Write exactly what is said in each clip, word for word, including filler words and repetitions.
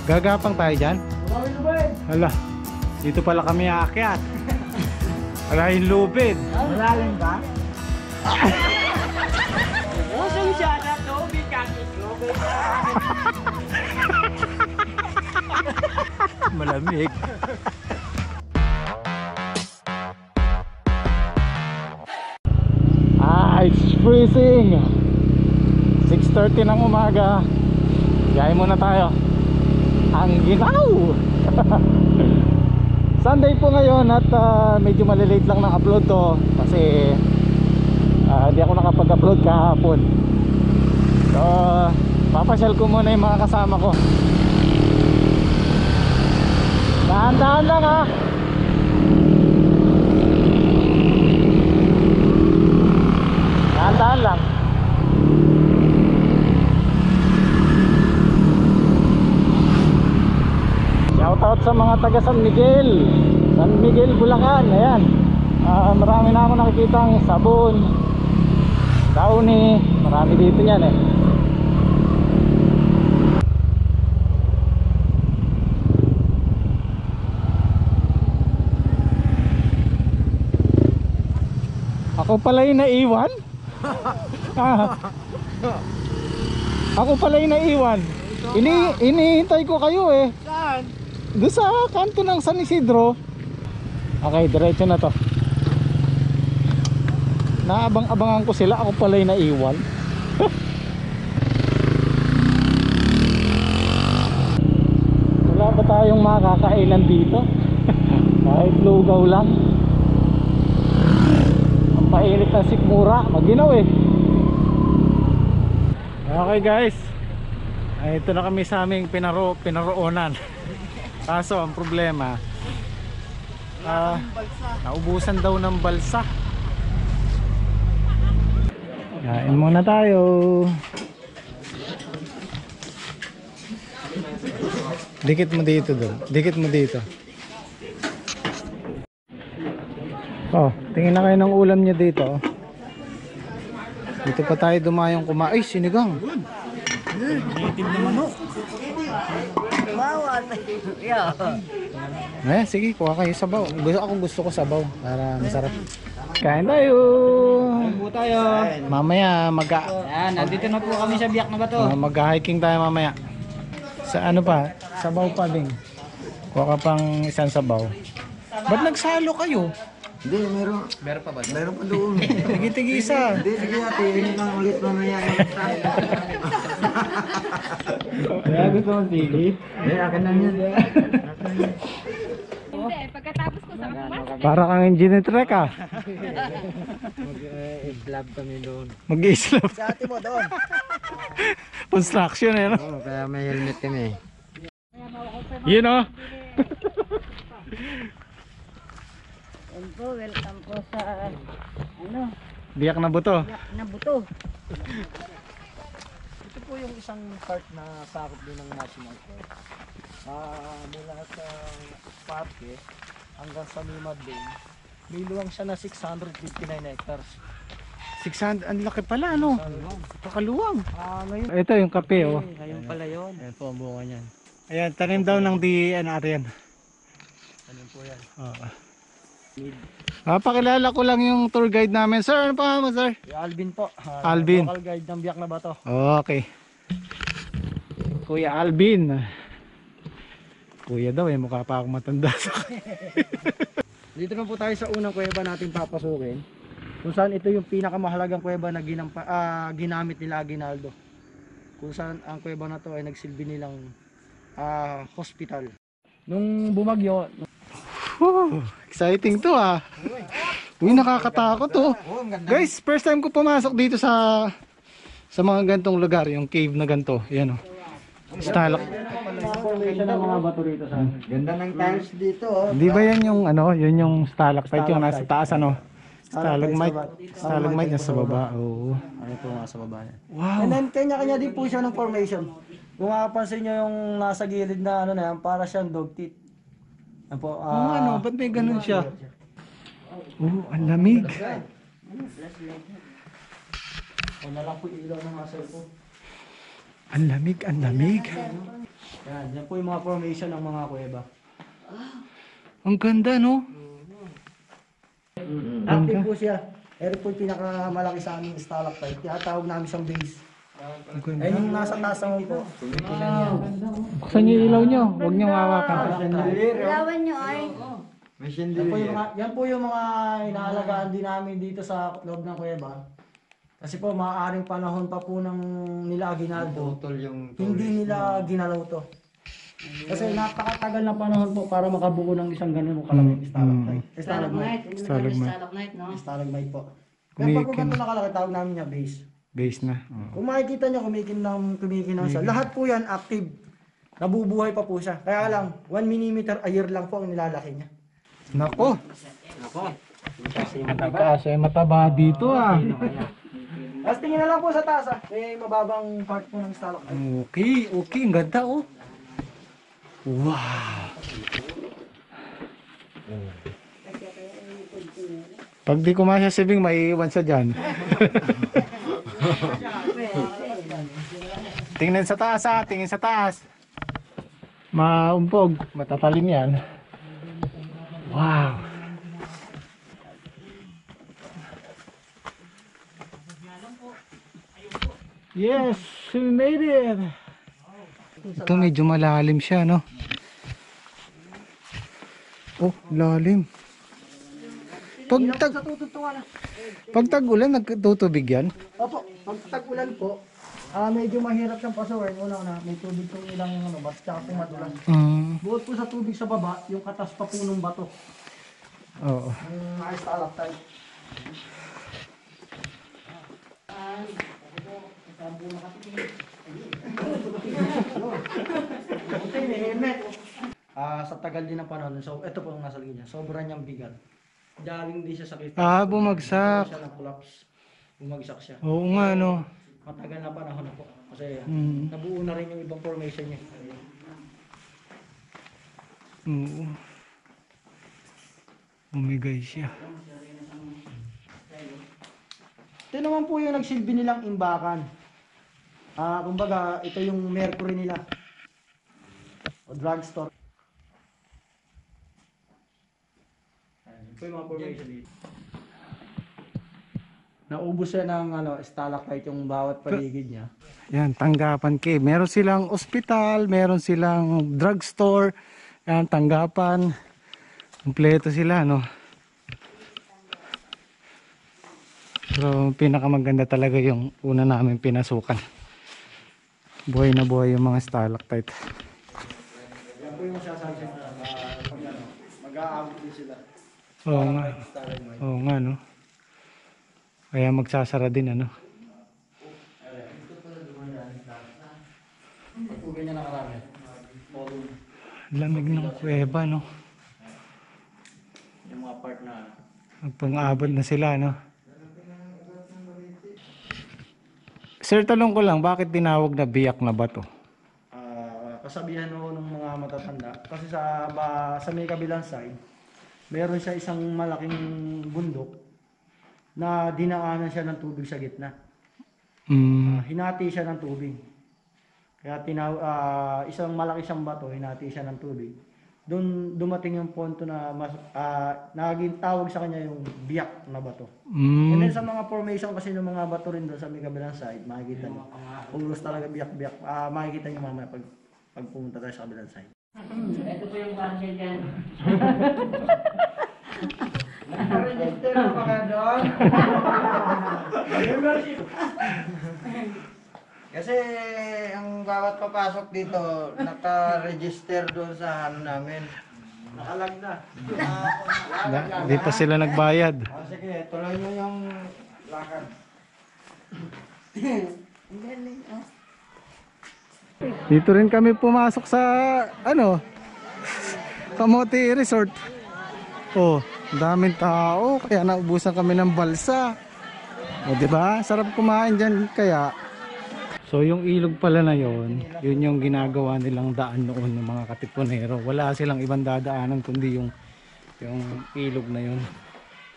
Gagapang tayo dyan? Hala, dito pala kami aakyat. Wala yung lupid. Malalim ba? Usong siya na tubig kakit lupid. Malamig. Ah, it's freezing. six thirty ng umaga. Biyahe muna tayo. Ang ginaw. Sunday po ngayon at uh, medyo malilate lang ng upload to kasi uh, di ako nakapag-upload kahapon. So, papasyal ko muna yung mga kasama ko. Dahan-dahan lang ha. Dahan-dahan lang. Shoutout sa mga taga San Miguel, San Miguel, Bulacan. Ayan, uh, marami na ako nakikitang sabon, Downy, marami dito yan eh. Ako pala yung naiwan? Ah. Ako pala yung naiwan. Ini inihintay ko kayo eh. Saan? Doon sa kanto ng San Isidro. Okay, diretso na to. Naabang-abangan ko sila. Ako pala yung naiwan. Wala ba tayong makakainan dito? Kahit lugaw lang. Ang painit ng sikmura. Maginaw eh. Okay guys, ay, ito na kami sa aming pinaro, pinaroonan. Kaso ang problema, uh, naubusan daw ng balsa. Kain muna tayo. Dikit mo dito doon. Dikit mo dito. Oh, tingin na kayo ng ulam niya dito. Dito pa tayo dumayong kumain. Ay, sinigang. Native na manok. Bawat. Yeah. Eh, sige, kuha kayo sabaw. Gusto ako gusto ko sabaw para masarap. Kain tayo. Kain po tayo. Mamaya mag Yan, nandito na po kami sa biyak na bato. uh, mag-hiking tayo mamaya. Sa ano pa? Sabaw pa din. Kuha ka pang isang sabaw. Ba't nagsalo kayo? Hindi, meron. Meron pa ba? Meron pa doon. Tigi-tigi isa. Hindi, sige natin. Yun lang ulit mamaya. Kaya gusto mong tigit? Hindi, akin lang yan. Hindi, pagkatapos ko sa kapatid. Para kang engineer trek ah. Mag-slab kami doon. Mag-i-slap. Sa ate mo doon. Construction eh, no? Oo, kaya may helmet kami. Yun oh. And po, welcome po sa ano, Biyak na buto. yak na buto. Ito po yung isang part na sakop din ng National Park. Ah, mula sa parke hanggang sa Limad Lane, may luwang siya na six hundred fifty-nine hectares. six hundred, ang laki pala ano? Pakaluwang. Ah, ngayon, Ito yung kape oh. ngayon pala yun. Ayan po ang bunga niyan. Ayan, tanim daw ng D N R yan. Ano po yan? Oo. Ah, pakilala ko lang yung tour guide namin. Sir, ano pa mo, sir? Si Alvin po. Ah, Alvin. Local guide ng Biak na Bato. Okay. Kuya Alvin. Kuya daw eh, mukha pa akong matanda sa Dito na po tayo sa unang kuweba natin papasukin. Kung saan ito yung pinakamahalagang kuweba na ginampa, ah, ginamit nila Aguinaldo. Kung saan ang kuweba na to ay nagsilbi nilang ah, hospital. Nung bumagyo, Whew, exciting to ah. Uy, nakakatakot to. Guys, first time ko pumasok dito sa sa mga gantong lugar, yung cave na ganto. Yan oh. Stalak. formation ng mga bato rito sa amin. Ganda ng tiles dito, oh. Di ba yan yung ano, yun yung stalactite yung nasa taas ano? Stalagmite. Stalagmite yung sa baba. Oo. Ano po nga sa baba niya. Wow. And then kanya-kanya din po siya ng formation. Kung makapansin nyo yung nasa gilid na ano na yan, para siyang dog teeth. Yan po. Oo ah, ano, ba't may ganun siya? Oo, ang lamig. O na lang po ilaw ng mga cellphone. Ang lamig, ang lamig. Yan, yan po yung mga formation ng mga kuweba. Ang ganda, no? Active po siya. Ero po yung pinakamalaki sa aming stalactite. Tinatawag namin siyang base. Ang ganda. Ayun yung nasa taas naman po. Buksan niyo yung ilaw niyo. Huwag niyo hawakan. Ilawan nyo ay. Yan po yung mga, yan po yung mga inaalagaan din namin dito sa loob ng kuweba. Kasi po maaaring panahon pa po ng nila Aguinaldo. Putol yung Hindi nila ginalaw to. Kasi napakatagal na panahon po para makabuo ng isang ganun kalaking stalactite. Stalagmite. Stalagmite. Stalagmite, no? Stalagmite po. Kaya pag Kumikin. ganito nakalaki, tawag namin niya base. Base na. Oo. Kung makikita niyo, kumikinang, kumikinang siya. Lahat po yan active. Nabubuhay pa po siya. Kaya lang, one millimeter a year lang po ang nilalaki niya. Nako. Kasi mataba dito ah. Tapos tingin na lang po sa taas ah. May mababang part po ng stalactite. Okay, okay. Ang ganda oh. Wow. Pag di kumasya si Bing, maiiwan siya dyan. Tingnan sa taas ah. Tingin sa taas. Maumpog. Matatalim yan. Wow. Yes, we made it. Ito medyo malalim siya, no? Oh, lalim. Pag tag Sa tututungan ah. pag tag-ulan nagtutubig yan. Opo, pag tag-ulan po, ah medyo mahirap siyang pasukin. Una-una, may tubig kung ilang ano, bas tsaka po madulas. Mm, Bukod po sa tubig sa baba, yung katas pa po ng bato. oo. Yung mga stalactite. Okay, may helmet. Ah, sa tagal din ng panahon, so ito po yung nasa likod niya. Sobrang niyang bigat. Daling di siya sakit. Ah, bumagsak. Siya ng collapse. Bumagsak siya. Oo nga, no. Matagal na panahon na po. Kasi Mm. nabuo na rin yung ibang formation niya. Oo. Umigay siya. Ito naman po yung nagsilbi nilang imbakan. Ah, kumbaga, ito yung mercury nila. O drugstore. Ito yung mga formation dito. Naubos siya ng ano, stalactite yung bawat paligid niya. Yan, tanggapan cave. Meron silang ospital, meron silang drugstore. Yan, tanggapan. Kompleto sila, no? Pero pinakamaganda talaga yung una namin pinasukan. Buhay na buhay yung mga stalactite. Yan po yung masasabi sa uh, pag ano, mag-aabot din sila. Oo nga. Stalagmite. Oo nga, no? Kaya magsasara din, ano? Pag po ganyan nakarami. Volume. Lamig ng kuweba, no? Yung mga part na Pang-abot na sila, no? Sir, talong ko lang, bakit tinawag na biyak na bato? Ah, kasabihan ho ng mga matatanda kasi sa ba, sa may kabilang side meron siya isang malaking bundok na dinaanan siya ng tubig sa gitna. Mm, Ah, hinati siya ng tubig. Kaya tinaw ah, isang malaki siyang bato, hinati siya ng tubig. Doon dumating yung punto na mas ah, naging tawag sa kanya yung biyak na bato. And then mm, sa mga formation kasi ng mga bato rin doon sa may kabilang side, makikita niyo. Pulos talaga biyak-biyak. Ah, makikita niyo mamaya pag pag pumunta tayo sa kabilang side. Ito po yung barangay dyan. Naka-register na ba ka doon? Kasi ang bawat papasok dito, naka-register doon sa ano namin. Nakalag na. da- di pa sila nagbayad. Ah, sige, tuloy nyo yung lakad. Dito rin kami pumasok sa, ano, Kamote Resort. Oh, ang daming tao, kaya naubusan kami ng balsa. O, di ba? Sarap kumain dyan, kaya. So, yung ilog pala na yon, yun yung ginagawa nilang daan noon ng mga katipunero. Wala silang ibang dadaanan kundi yung yung ilog na yun.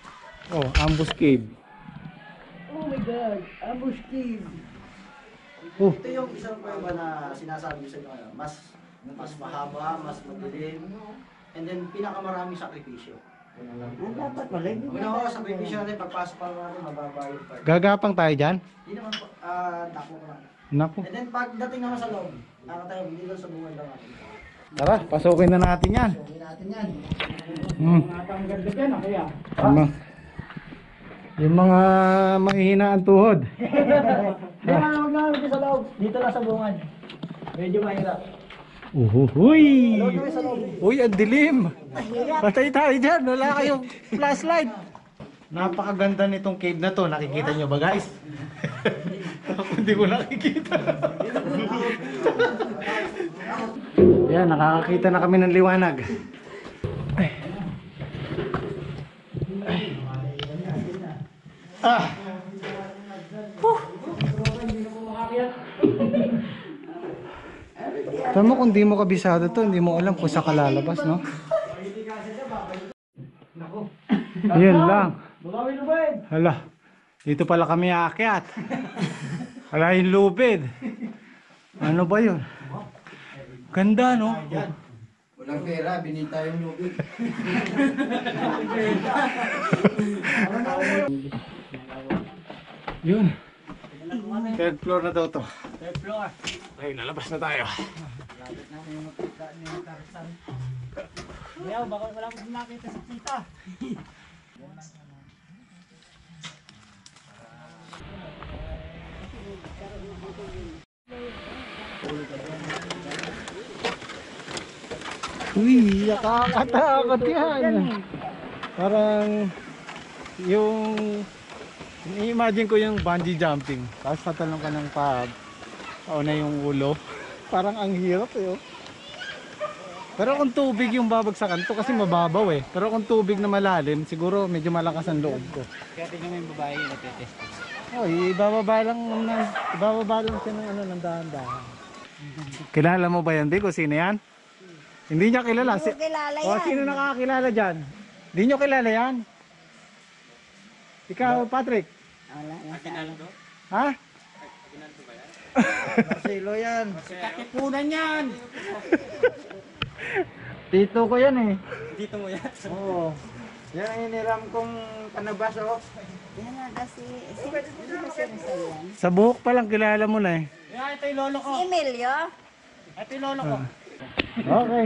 Oh, Ambush Cave. Oh my God, ambush cave. Oh, Ito yung isang kuweba na sinasabi ko sa inyo, ano, mas mas mahaba, mas madilim, and then pinakamarami sakripisyo. Ang dapat pala, hindi Una ko, sakripisyo natin, pagpasok pa lang natin, mababa yung part. gagapang tayo dyan? Hindi naman po, ah, dako ko lang. Naku. And then pagdating naman sa loob, nakatayo, hindi lang sa bunga lang natin. Tara, pasukin na natin yan. Sukin natin yan. Hmm. Natanggal ka dyan, ah, kaya. Yung mga, yung mga mahihina ang tuhod. Hindi ka na maglalagay sa loob, dito lang sa bungan. Medyo mahirap. Uhuhuy! Loob kami sa loob. Uy, ang dilim! Patay tayo dyan, wala kayong flashlight. Napakaganda nitong cave na to, nakikita nyo ba guys? Ako hindi ko nakikita. Yan, nakakakita na kami ng liwanag. Ay. Ay. Ah! Huh. Tama kung di mo kabisado to, hindi mo alam kung saan ka lalabas, no? Yun lang. Hala, dito pala kami aakyat. Hala yung lubid. Ano ba yun? Ganda, no? Walang pera, binita yung lubid. Yun. Third floor na daw to. Third floor. Okay, lalabas na tayo. Ayaw, baka wala akong makita sa kita. Uy, nakakatakot yan. Parang yung i-imagine ko yung bungee jumping. Tapos tatalong ka ng pa pauna yung ulo. Parang ang hirap eh. Oh. Pero kung tubig yung babagsakan to kasi mababaw eh. Pero kung tubig na malalim, siguro medyo malakas ang loob ko. Kaya tingnan mo yung babae yung nagtitest. Oh, ibababa lang ng ibababa lang siya ng ano ng dahan-dahan. Kilala mo ba yan, Di? Kung sino yan? Hindi niya kilala. Hindi ko kilala O, yan. sino nakakilala dyan? Hindi niyo kilala yan? Ikaw, Patrick? Wala. Ha? Marcelo yan. Kakipunan yan! Tito ko yan eh. Dito mo yan. Oo. Yan ang iniram kong kanabas oh. Yan nga kasi, si, hindi ba siya Rizal yan? Sa buhok pa lang kilala mo na eh. Yan, ito yung lolo ko. Si Emilio? Ito yung lolo ko. Okay.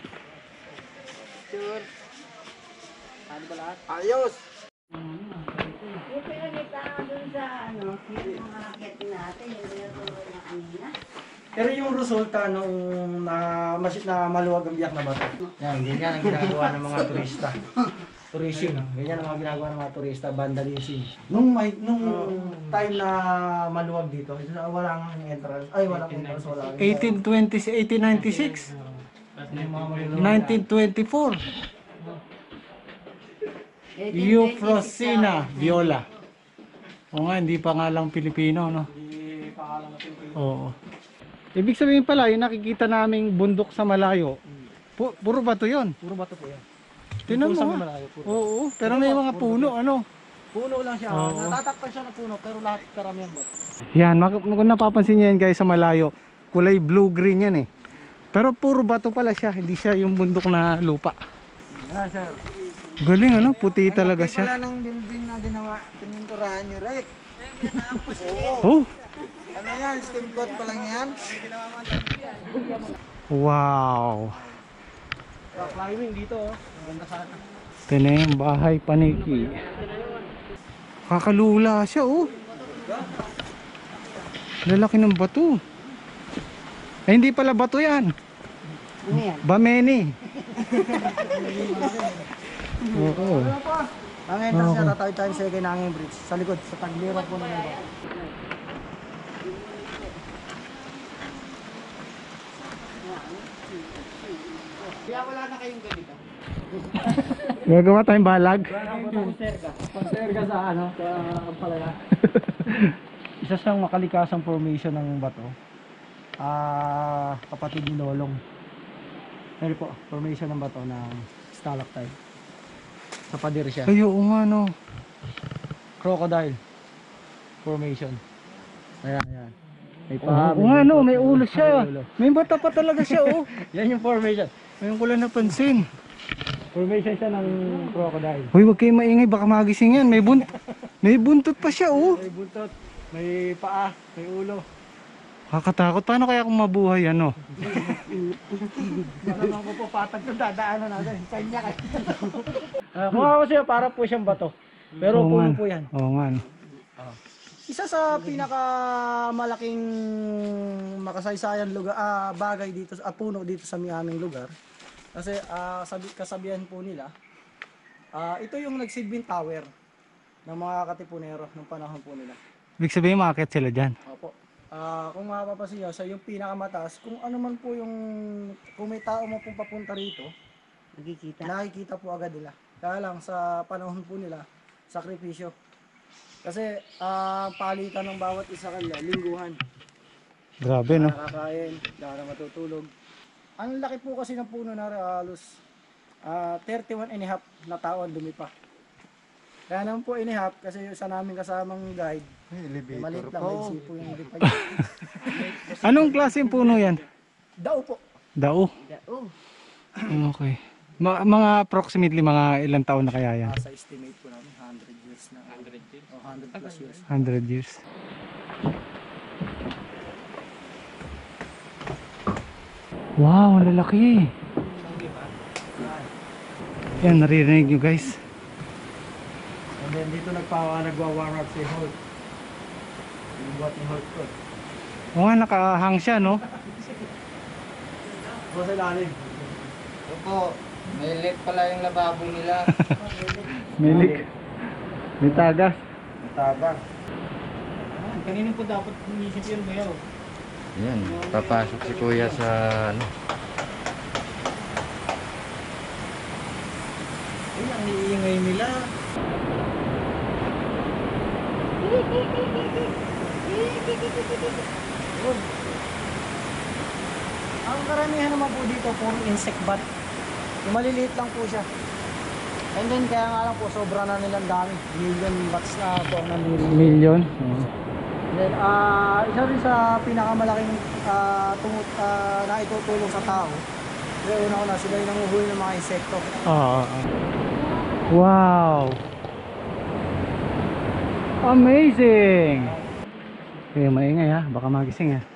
Sure. Ano ba lahat? Ayos. Yung pinagkita ko dun sa ano, yung mga akit natin, yung pinaturo niya kanina. Pero yung resulta nung na, mas, na maluwag ang biyak na bato. Yan, ganyan ang ginagawa ng mga turista. Tourism. Ganyan ang mga ginagawa ng mga turista, vandalism. Nung may nung time na maluwag dito, wala nga yung entrance. Ay, wala yung entrance, wala. eighteen twenty, eighteen ninety-six. Yung mga malulunod. nineteen twenty-four. Euphrosyna Viola. O nga, hindi pa nga lang Pilipino, no? Hindi pangalan natin ko. Oo. Ibig sabihin pala, yung nakikita naming bundok sa malayo, pu puro bato yun. Puro bato po yan. Tinan Puro mo sa nga. malayo, puro. Oo, pero may mga puno, ano? Puno lang siya. Oo. Natatakpan siya ng puno, pero lahat karamihan bato. Yan, mak- kung napapansin niyo yan guys sa malayo, kulay blue-green yan eh. Pero puro bato pala siya, hindi siya yung bundok na lupa. Ah, sir. Galing ano, puti talaga Wala siya. ng building na ginawa. Pininturahan niyo, Rick. Oh, Ano yan? Steam coat pa lang yan? wow. Rock climbing dito, oh. Maganda sana. Ito na yung bahay paniki. Kakalula siya oh. Lalaki ng bato. Ay, hindi pala bato yan. Ano yan? Bameni. Oo. Ang entrance niya, tatawid tayo sa Kinanging Bridge. Sa likod, sa taglirap po na nito. Kaya wala na kayong ganito. Gagawa tayong balag. Konserga. Konserga sa ano, sa Ampalaya. Isa siyang makalikasang formation ng bato. Ah, kapatid ni Lolong. Ano po, formation ng bato ng stalactite. Sa pader siya. Ay, oo nga no. Crocodile formation. Ayan, ayan. May paa, Oo nga, no, may ulo siya. May ulo. May mata pa talaga siya, oh. Yan yung formation. Ngayon ko lang napansin. Formation siya ng crocodile. Hoy, wag kayong maingay, baka magising yan. May bunt may buntot pa siya, oh. May buntot, may paa, may ulo. Kakatakot. Paano kaya kung mabuhay, ano? Para naman po patag ng dadaanan natin. Kanya ka. Uh, kung ako siya, para po siyang bato. Pero Oo puno nga. po yan. Oo nga, no. Isa sa pinakamalaking makasaysayan lugar, ah, bagay dito, ah, puno dito sa mi- aming lugar. Kasi ah, sabi, kasabihan po nila, ah, ito yung nagsilbing tower ng mga katipunero ng panahon po nila. Ibig sabihin, makakit sila dyan. Opo. Ah, kung mapapansin nyo, sa yung pinakamataas, kung ano man po yung, kung may tao mo pong papunta rito, Nakikita. nakikita po agad nila. Kaya lang sa panahon po nila, sakripisyo. Kasi ah, palitan ng bawat isa kanila, lingguhan. Grabe, no? Nakakain, dahil matutulog. Ang laki po kasi ng puno na halos ah, thirty-one and a half na tao ang dumipa. Kaya naman po and a half kasi yung isa namin kasamang guide, eh, maliit lang, maiksi po yung lipa niya. Anong klaseng puno yan? Dao po. Dao. Oh, Okay. Ma- mga approximately mga ilang taon na kaya yan? Ah, sa estimate po namin, one hundred years na. one hundred years? O, one hundred plus years. one hundred years. Wow, ang lalaki. Yan, naririnig nyo guys. And then dito nagpa nagwa-warm up si Hulk. Yung buhat ni Hulk ko. Oo nga, nakahang siya, no? O sa ilalim. Opo, may lit pala yung lababo nila. Milik. May tagas. Matabang. Kanino po dapat inisip yun bayaw? Yan, papasok si kuya sa ano. Ay, ang iingay nila. Yun. Ang karamihan naman po dito, puro insect bat. Yung maliliit lang po siya. And then kaya nga lang po, sobra na nilang dami. Million bats na po ang nandirili. Million. And then, ah, isa rin sa pinakamalaking ah, tumut, ah, na itutulong sa tao. Kaya una ko na, sila yung nanguhuli ng mga insekto. Oo. Wow. Amazing. Kaya maingay ha, baka magising ha.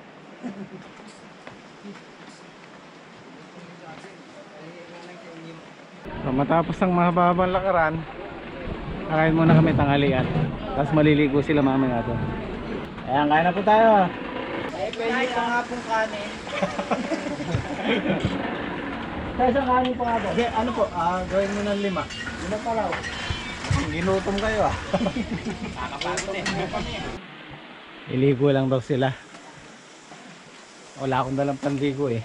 So, matapos ang mahababang lakaran, kakain muna kami tanghalian. Tapos maliligo sila mamaya doon. Ayan, kain na po tayo. Eh, pwede pa nga pong kanin. Sa isang kanin pa nga po. Okay, ano po, ah, gawin mo ng lima. Lima pala oh. Ginutom kayo ah. Iligo lang daw sila. Wala akong dalang panligo eh.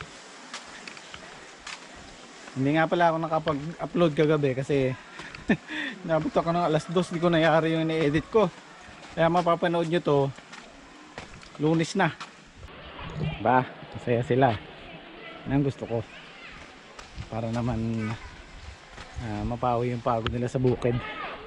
Hindi nga pala ako nakapag-upload kagabi kasi nabot ako ng alas dos, di ko nayari yung ni-edit ko. Kaya mapapanood nyo to Lunes na. Ba, masaya sila. Yan ang gusto ko. Para naman uh, mapawi yung pagod nila sa bukid.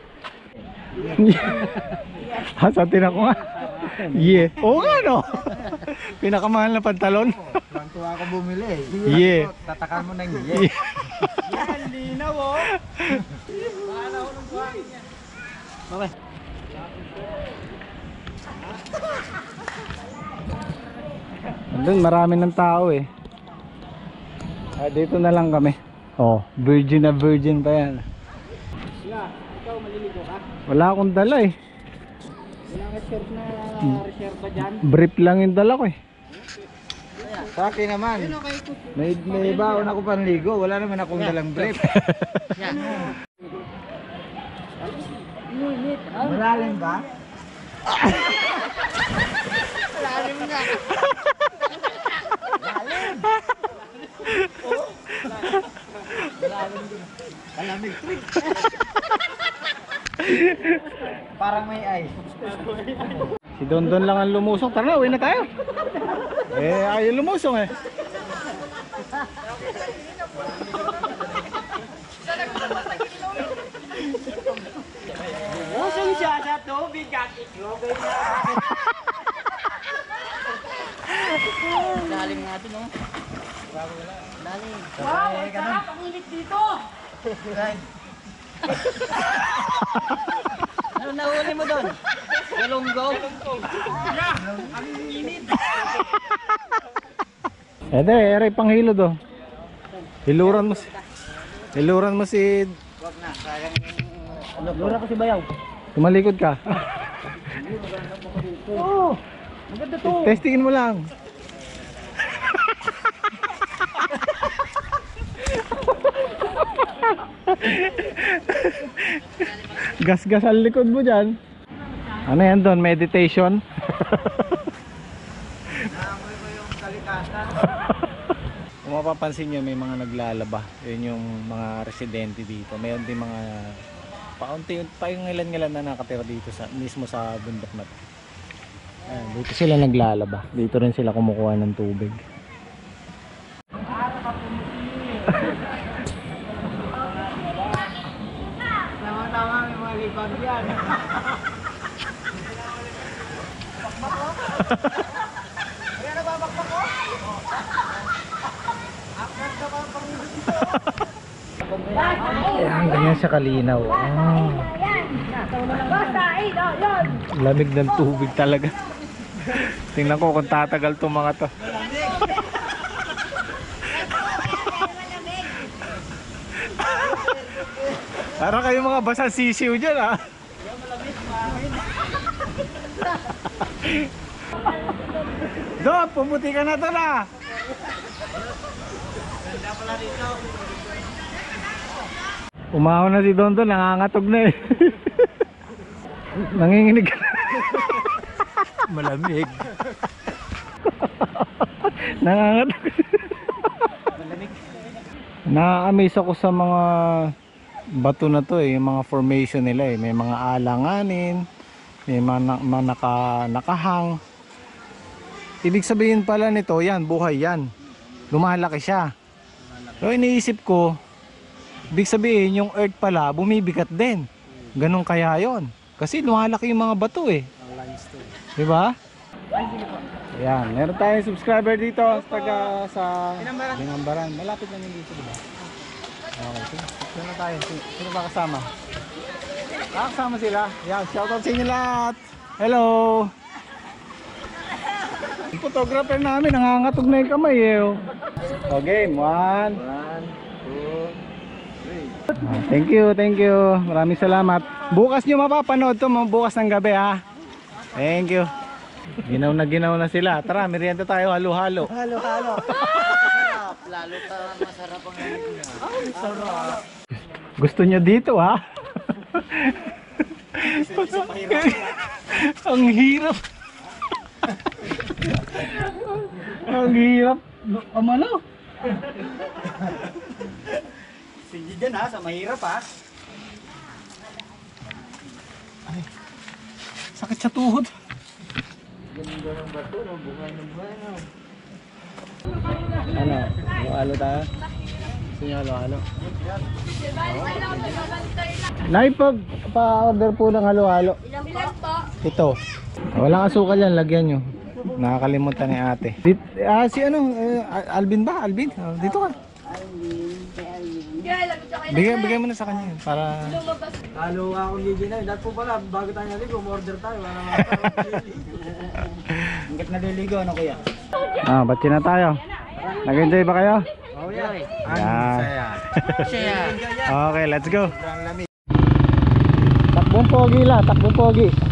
Hasatin ako nga. Yeah. Oo nga no. Pinakamahal na pantalon. Tuwa ako bumili eh. Yeah. Tatakan mo ng yeah. Yan, linaw oh. Bahala ko ng buhangin yan. Okay. Doon marami ng tao eh. Ah, dito na lang kami. Oh, virgin na virgin pa yan. Yeah, ikaw maliligo ka? Wala akong dala eh. Walang reserve na reserve dyan? Brief lang yung dala ko eh. Sa akin naman. May, may baon ako panligo. Wala naman akong dalang brief. Malalim ba? lalim nga. Malamig. Parang may ice. Si Don Don lang ang lumusong. Tara, uwi na tayo. Eh, ayaw lumusong eh. Usong siya sa tubig at itlog. Wow, ang sarap, ang init dito. Ano nahuli mo doon? Galunggaw? Ede, ere panghilo do. Hiluran mo si Hiluran mo si Wag na, sayang yung... Lura ko si Bayaw. Tumalikod ka. Oo. Maganda to. Testingin mo lang. Gas-gas ang likod mo dyan. Ano yan doon? Meditation? Naamoy ko yung kalikasan. Kung mapapansin nyo, may mga naglalaba. Yun yung mga residente dito. Mayroon din mga paunti-unti pa yung ilan-ilan na nakatira dito sa, mismo sa bundok na to. Ayan, dito sila naglalaba. Dito rin sila kumukuha ng tubig. Tama-tama may mga libag yan. Ayan, ganyan siya kalinaw. Ah, Basta, eh, oh, yun. lamig ng tubig talaga. Tingnan ko kung tatagal itong mga to. Para kayo mga basang sisiw dyan ah. Dok, pumuti ka na to na. Umahon na si Dondo, nangangatog na eh. Nanginginig ka na. Malamig. Nangangatog. Malamig. Na-amaze ako sa mga bato na to eh, yung mga formation nila eh. May mga alanganin, may mga, na, mga naka, nakahang. Ibig sabihin pala nito, yan, buhay yan. Lumalaki siya. So iniisip ko, ibig sabihin yung earth pala, bumibigat din. Ganun kaya yon. Kasi lumalaki yung mga bato eh. Diba? Ayan, meron tayong subscriber dito taga sa Binambaran. Malapit lang yung dito, diba? Okay, sige. Sino na tayo? Sino, sino ba kasama? Ah, kasama sila. Yan, shoutout sa inyo lahat. Hello! Yung photographer namin, nangangatog na yung kamay eh. Oh. O, game. One. One, two, three. Ah, thank you, thank you. Maraming salamat. Bukas nyo mapapanood to, bukas ng gabi ha. Thank you. Ginaw na ginaw na sila. Tara, merienda tayo, halo-halo. Halo-halo. Masarap. Lalo pa masarap ang nilito niya. Ay, sarap. Gusto nyo dito ha? Ang hirap. Ang hirap. Amano? Sige dyan ha, sa mahirap ha. Ay, sakit sa tuhod. Ganda ng bato, no? Bukay ng buhay, no? Ano? Halo-halo tayo? Gusto nyo halo-halo? Nay, pag pa-order po ng halo-halo. Ilan po? Ito. Walang asukal yan, lagyan nyo. Nakakalimutan ni ate. Dit, ah, si ano, eh, Alvin ba? Alvin? Oh, dito ka. Kaya, lagot ka Bigay, bigay mo na sa kanya yun, para... Halo ako ni Gina. Dahil po pala, bago tayo naligo, order tayo. Wala mga tao. Hanggat naliligo, ano kuya? Ah, batsi na tayo. Nag-enjoy ba kayo? Oh, yeah. Yan. Saya. Okay, let's go. Takbong pogi la, takbong pogi.